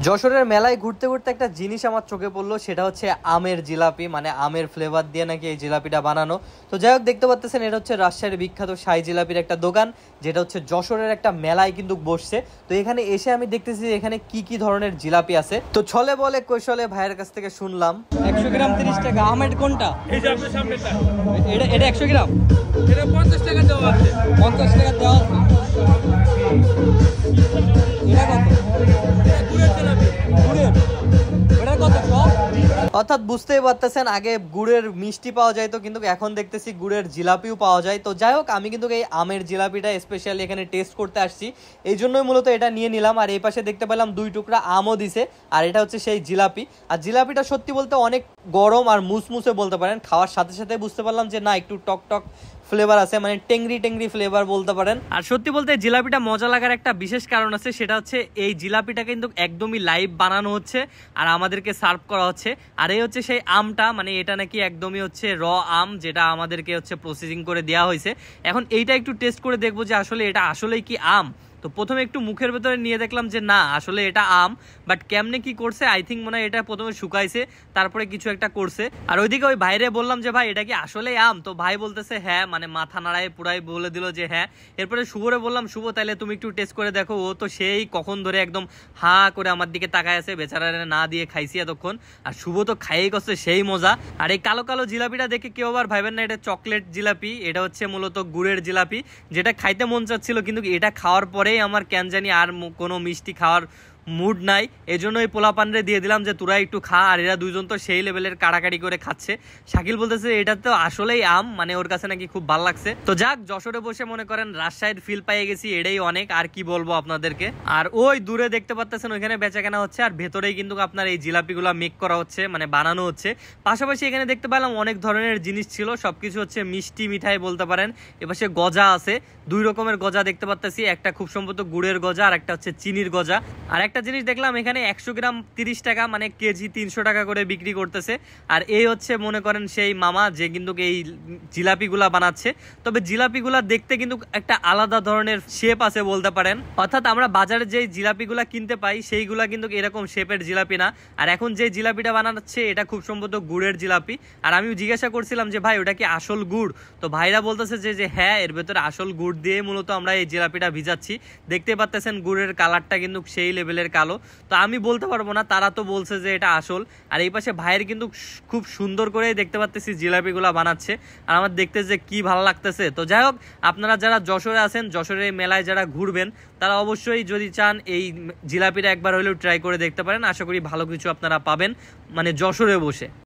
যশোরের মেলায় ঘুরতে ঘুরতে একটা জিনিস আমার চোখে পড়লো, সেটা হচ্ছে আমের জিলাপি। মানে আমের ফ্লেভার দিয়ে নাকি এই জিলাপিটা বানানো। তো যাই হোক, দেখতে পাচ্ছেন এটা হচ্ছে রাজশাহীর বিখ্যাত শাহী জিলাপির একটা দোকান, যেটা হচ্ছে যশোরের একটা মেলায় কিন্তু বসছে। তো এখানে এসে আমি দেখতেছি যে এখানে কি কি ধরনের জিলাপি আছে। তো ছলে বলে কৈশলে ভাইয়ের কাছ থেকে শুনলাম 100 গ্রাম 30 টাকা। আমের কোনটা? এই যে আপনার সামনেটা, এটা 100 গ্রাম, এটা 50 টাকা দেওয়া আছে। 50 টাকা দেওয়া আছে। এটা কত? গুড়ের জিলাপি। গুড়ের ওটার কত সব? অর্থাৎ বুঝতেই পারতেছেন, আগে গুড়ের মিষ্টি পাওয়া যায়, তো কিন্তু এখন দেখতেছি গুড়ের জিলাপিও পাওয়া যায়। তো যাই হোক, আমি কিন্তু এই আমের জিলাপিটা স্পেশালি এখানে টেস্ট করতে আসছি, এই জন্যই মূলত এটা নিয়ে নিলাম। আর এই পাশে দেখতে পেলাম 2 টুকরা আমও দিছে, আর এটা হচ্ছে সেই জিলাপি। আর জিলাপিটা সত্যি বলতে অনেক গরম আর মুসমুসে বলতে পারেন। খাওয়ার সাথে সাথে বুঝতে পারলাম যে না, একটু টক টক ফ্লেভার আছে, মানে টেংরি টেংরি ফ্লেভার বলতে পারেন। আর সত্যি বলতে জিলাপিটা মজা লাগার একটা বিশেষ কারণ আছে, সেটা হচ্ছে এই জিলাপিটা কিন্তু একদমই লাইভ বানানো হচ্ছে আর আমাদেরকে সার্ভ করা হচ্ছে। আর এই হচ্ছে সেই আমটা, মানে এটা নাকি একদমই হচ্ছে র আম, যেটা আমাদেরকে হচ্ছে প্রসেসিং করে দেওয়া হয়েছে। এখন এইটা একটু টেস্ট করে দেখবো যে আসলে এটা আসলেই কি আম। তো প্রথমে একটু মুখের ভেতরে নিয়ে দেখলাম যে না, আসলে এটা আম, বাট কেমনে কি করছে, আই থিঙ্ক মনে হয় এটা প্রথমে শুকাইছে, তারপরে কিছু একটা করছে। আর ওইদিকে ওই ভাইরে বললাম যে ভাই এটা কি আসলেই আম? তো ভাই বলতেছে হ্যাঁ, মানে মাথা নাড়ায় পুরাই বলে দিল যে হ্যাঁ। এরপরে শুভরে বললাম, শুভ তাইলে তুমি একটু টেস্ট করে দেখো। ও তো সেই কখন ধরে একদম হা করে আমার দিকে তাকায় আছে, বেচারা না দিয়ে খাইছি এতক্ষণ। আর শুভ তো খাইয়েই করছে সেই মজা। আর এই কালো কালো জিলাপিটা দেখে কেউ আবার ভাইবেন না এটা চকলেট জিলাপি, এটা হচ্ছে মূলত গুড়ের জিলাপি, যেটা খাইতে মন চাচ্ছিল, কিন্তু এটা খাওয়ার পরে আমার কেন জানি আর কোনো মিষ্টি খাওয়ার মুড নাই। এই জন্য এই পোলা পানরে দিয়ে দিলাম যে তোরা একটু খা। আর এরা দুইজন তো সেই লেভেলের কাড়াকাড়ি করে খাচ্ছে। শাকিল বলতেছে এটা তো আসলেই আম, মানে ওর কাছে নাকি খুব ভালো লাগছে। তো যাক, যশোরে বসে মনে করেন রাজশাহীর ফিল পাইয়ে গেছি, এটাই অনেক। আর কি বলবো আপনাদেরকে। আর ওই দূরে দেখতে পাচ্ছেন ওইখানে বেচা কেনা হচ্ছে, আর ভেতরেই কিন্তু আপনার এই জিলাপিগুলো মেক করা হচ্ছে, মানে বানানো হচ্ছে। পাশাপাশি এখানে দেখতে পেলাম অনেক ধরনের জিনিস ছিল, সবকিছু হচ্ছে মিষ্টি মিঠাই বলতে পারেন। এপাশে গজা আছে, 2 রকমের গজা দেখতে পাচ্ছি, একটা খুব সম্ভবত গুড়ের গজা আর একটা হচ্ছে চিনির গজা। আর একটা জিনিস দেখলাম এখানে 100 গ্রাম 30 টাকা, মানে কেজি 300 টাকা করে বিক্রি করতেছে। আর এই হচ্ছে মনে করেন সেই মামা, যে কিন্তু এই জিলাপিগুলা বানাচ্ছে। তবে জিলাপিগুলা দেখতে কিন্তু একটা আলাদা ধরনের শেপ আছে বলতে পারেন। অর্থাৎ আমরা বাজারে যে জিলাপিগুলা কিনতে পাই সেইগুলা কিন্তু এরকম শেপের জিলাপি না। আর এখন যে জিলাপিটা বানাচ্ছে এটা খুব সম্ভবত গুড়ের জিলাপি। আর আমি জিজ্ঞাসা করছিলাম যে ভাই ওটা কি আসল গুড়? তো ভাইরা বলতেছে যে হ্যাঁ, এর ভেতরে আসল গুড় দিয়ে মূলত আমরা এই জিলাপিটা ভিজাচ্ছি। দেখতে পাচ্ছেন গুড়ের কালারটা কিন্তু সেই লেভেলের কালো। তো আমি বলতে পারবো না, তারা তো বলছে যে এটা আসল। আর এই পাশে ভাইয়ের কিন্তু খুব সুন্দর করে দেখতে পাচ্ছি জিলাপিগুলা বানাচ্ছে, আর আমার দেখতে যে কি ভালো লাগতেছে। তো যাই হোক, আপনারা যারা যশোরে আছেন, যশোরের এই মেলায় যারা ঘুরবেন, তারা অবশ্যই যদি চান এই জিলাপিটা একবার হলেও ট্রাই করে দেখতে পারেন। আশা করি ভালো কিছু আপনারা পাবেন, মানে যশোরে বসে।